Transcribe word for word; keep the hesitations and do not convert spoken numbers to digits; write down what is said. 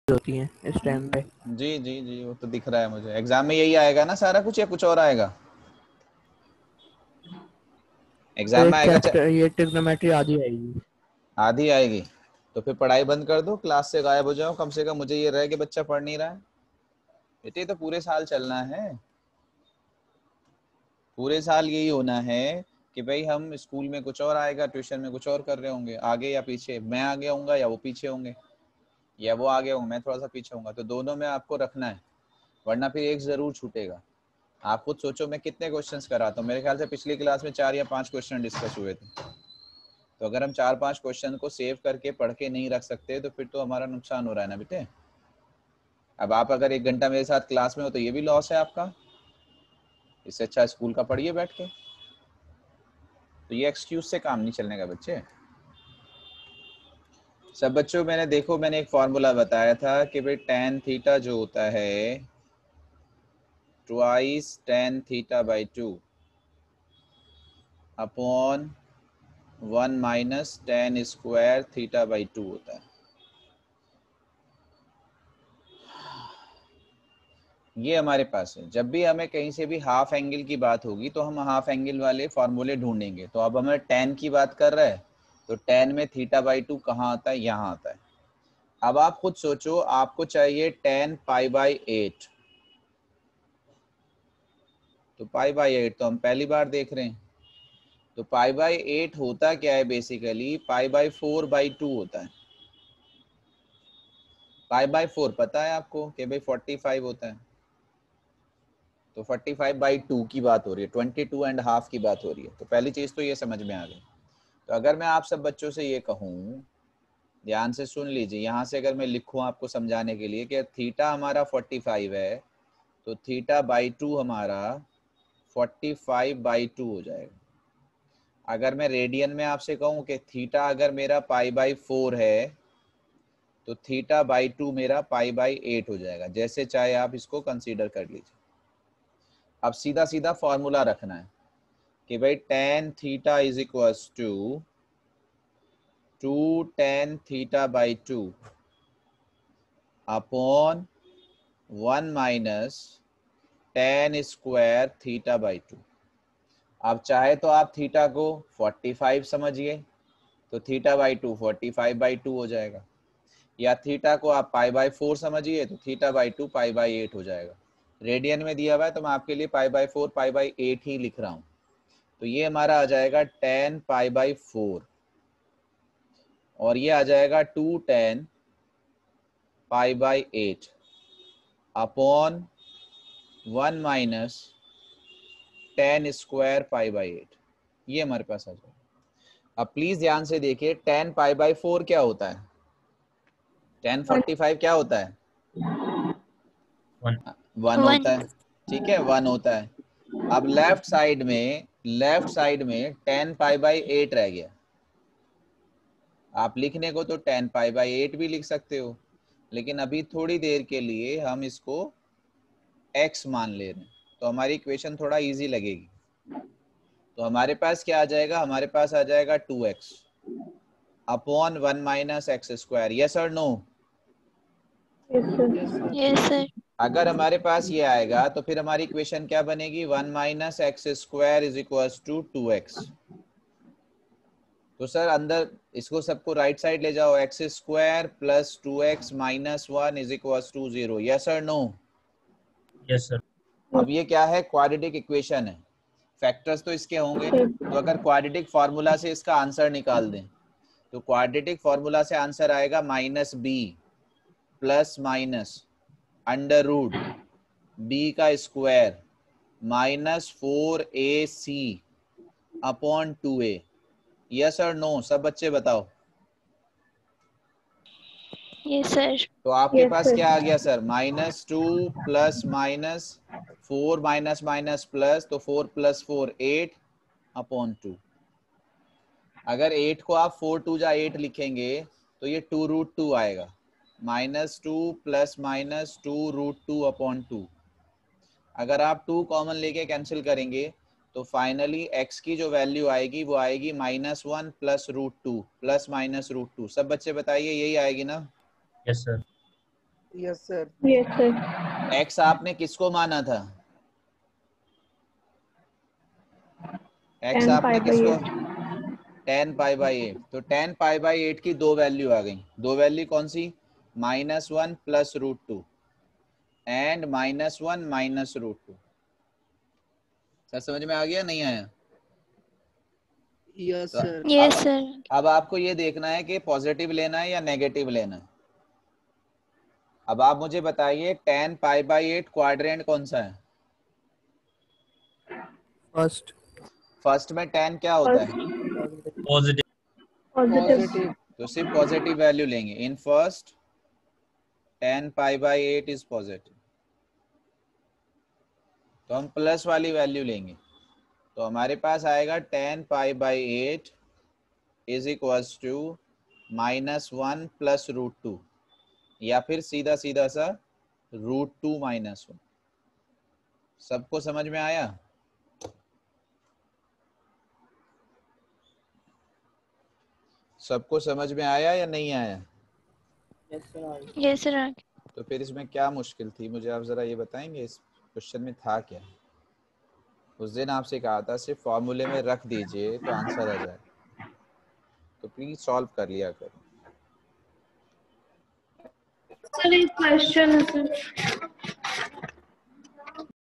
होती हैं इस टाइम पे। जी जी जी वो तो दिख रहा है मुझे। एग्जाम में यही आएगा ना सारा कुछ, या कुछ और आएगा तो एग्जाम एक में? आएगा च... चैप्टर ये ट्रिग्नोमेट्री आधी आएगी। आधी आएगी तो फिर पढ़ाई बंद कर दो, क्लास से गायब हो जाओ। कम से कम मुझे ये रहे कि बच्चा पढ़ नहीं रहा है। बेटे तो पूरे साल चलना है, पूरे साल यही होना है कि भाई हम स्कूल में कुछ और आएगा, ट्यूशन में कुछ और कर रहे होंगे, आगे या पीछे, मैं आगे होऊंगा या वो पीछे होंगे, या वो आगे होंगे मैं थोड़ा सा पीछे होऊंगा, तो दोनों में आपको रखना है, वरना फिर एक जरूर छूटेगा। आप खुद सोचो मैं कितने क्वेश्चंस कराता हूँ, मेरे ख्याल से पिछली क्लास में चार या पांच क्वेश्चन डिस्कस हुए थे। तो अगर हम चार पांच क्वेश्चन को सेव करके पढ़ के नहीं रख सकते तो फिर तो हमारा नुकसान हो रहा है ना बेटे। अब आप अगर एक घंटा मेरे साथ क्लास में हो तो ये भी लॉस है आपका, इससे अच्छा स्कूल का पढ़िए बैठ के। तो ये एक्सक्यूज से काम नहीं चलने का बच्चे। सब बच्चों मैंने देखो मैंने एक फॉर्मूला बताया था कि भाई टेन थीटा जो होता है twice tan theta by two upon one minus tan square theta by two होता है। ये हमारे पास है। जब भी हमें कहीं से भी हाफ एंगल की बात होगी तो हम हाफ एंगल वाले फॉर्मूले ढूंढेंगे। तो अब हमें टेन की बात कर रहा है तो टेन में थीटा बाई टू कहाँ आता है? यहाँ आता है। अब आप खुद सोचो, आपको चाहिए टेन पाई बाई एट, तो पाई बाई एट तो हम पहली बार देख रहे हैं। तो पाई बाई एट होता क्या है? Basically pi by four by two होता है। पाई बाई फोर पता है आपको कि भाई फोर्टी फाइव होता है, तो फोर्टी फाइव बाई टू की बात हो रही है, ट्वेंटी टू एंड हाफ की बात हो रही है। तो पहली चीज तो ये समझ में आ गई। तो अगर मैं आप सब बच्चों से ये कहूँ, ध्यान से सुन लीजिए, यहाँ से अगर मैं लिखूँ आपको समझाने के लिए कि थीटा हमारा फोर्टी फाइव है, तो थीटा बाई टू हमारा फोर्टी फाइव बाई टू हो जाएगा। अगर मैं रेडियन में आपसे कहूँ कि थीटा अगर मेरा पाई बाई फोर है तो थीटा बाई टू मेरा पाई बाई एट हो जाएगा। जैसे चाहे आप इसको कंसीडर कर लीजिए। अब सीधा सीधा फॉर्मूला रखना है कि भाई tan theta is equal to two tan theta by two upon one minus tan square theta by two. अब चाहे तो आप थीटा को फोर्टी फाइव समझिए तो theta by two forty five by two हो जाएगा, या थीटा को आप पाई बाई फोर समझिए तो theta by two pi by eight हो जाएगा। रेडियन में दिया हुआ है तो मैं आपके लिए pi by four pi by eight ही लिख रहा हूँ। तो ये हमारा आ जाएगा टेन पाई बाई फोर, और ये आ जाएगा two tan pi by eight upon one minus tan square pi by eight. ये हमारे पास आ जाएगा। अब प्लीज ध्यान से देखिए, टेन पाई बाई फोर क्या होता है? टेन फोर्टी फाइव क्या होता है? वन होता है, ठीक है, वन होता है। अब लेफ्ट साइड में लेफ्ट साइड में टेन पाई बाई एट रह गया। आप लिखने को तो टेन पाई बाई एट भी लिख सकते हो, लेकिन अभी थोड़ी देर के लिए हम इसको x मान ले रहे हैं तो हमारी इक्वेशन थोड़ा इजी लगेगी। तो हमारे पास क्या आ जाएगा? हमारे पास आ जाएगा two x upon one minus x square. Yes और नो? Yes sir. अगर हमारे पास ये आएगा तो फिर हमारी इक्वेशन क्या बनेगी? One minus x square is equal to two x. तो सर अंदर इसको सबको राइट साइड ले जाओ, x square plus two x minus one is equal to zero. Yes और नो? Yes sir. अब ये क्या है? क्वाड्रेटिक इक्वेशन है, फैक्टर्स तो इसके होंगे नहीं। तो अगर क्वाड्रेटिक फार्मूला से इसका आंसर निकाल दें तो क्वाड्रेटिक फार्मूला से आंसर आएगा minus b plus minus under root b का square minus four a c upon two a. Yes और नो? सब बच्चे बताओ। Yes sir. तो आपके yes, पास sir. क्या आ गया sir? Minus two plus minus four minus minus plus, तो four plus four eight upon two. अगर एट को आप फोर टू जा एट लिखेंगे तो ये टू रूट टू आएगा। Minus two plus minus two root two upon two. अगर आप टू कॉमन लेके कैंसिल करेंगे तो फाइनली x की जो वैल्यू आएगी वो आएगी minus one plus root two plus minus root two. सब बच्चे बताइए यही आएगी ना? Yes sir. Yes sir. Yes sir. X आपने किसको माना था? एक्स टेन आपने पाई बाई किसको? Eight. Tan pi by eight. तो टेन पाई बाई एट की दो वैल्यू आ गई। दो वैल्यू कौन सी? Minus one plus root two and minus one minus root two. Sir समझ में आ गया नहीं आया? यस तो सर। यस अब सर। अब आपको ये देखना है कि पॉजिटिव लेना है या नेगेटिव लेना है। अब आप मुझे बताइए tan pi by eight quadrant कौन सा है? फर्स्ट। फर्स्ट में टेन क्या होता है? पॉजिटिव। पॉजिटिव। तो सिर्फ पॉजिटिव वैल्यू लेंगे। In first tan pi by eight is positive, तो हम प्लस वाली वैल्यू लेंगे। तो हमारे पास आएगा tan pi by eight is equals to minus one plus root two, या फिर सीधा सीधा सा रूट टू माइनस वन। सबको समझ में आया? सबको समझ में आया या नहीं आया? Yes sir. तो फिर इसमें क्या मुश्किल थी, मुझे आप जरा ये बताएंगे इस क्वेश्चन में था क्या? उस दिन आपसे कहा था सिर्फ फॉर्मूले में रख दीजिए तो आंसर आ जाए, तो प्लीज सॉल्व कर लिया करो। सर एक क्वेश्चन है सर।